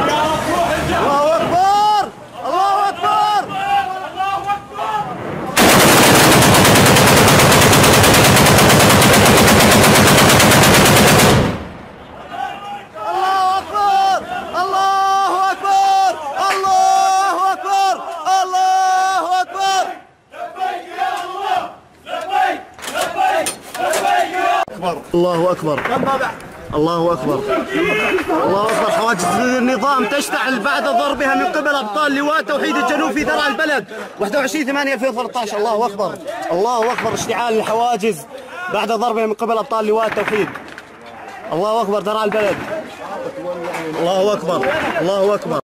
الله أكبر الله أكبر. الله أكبر الله أكبر الله أكبر الله أكبر. لبيك يا الله لبيك لبيك لبيك يا أكبر. الله أكبر الله أكبر الله أكبر. حواجز النظام تشتعل بعد ضربها من قبل أبطال لواء توحيد الجنوب في ذرع البلد 21/8/2013. الله أكبر الله أكبر. اشتعال الحواجز بعد ضربها من قبل أبطال لواء التوحيد. الله أكبر ذرع البلد. الله أكبر الله أكبر.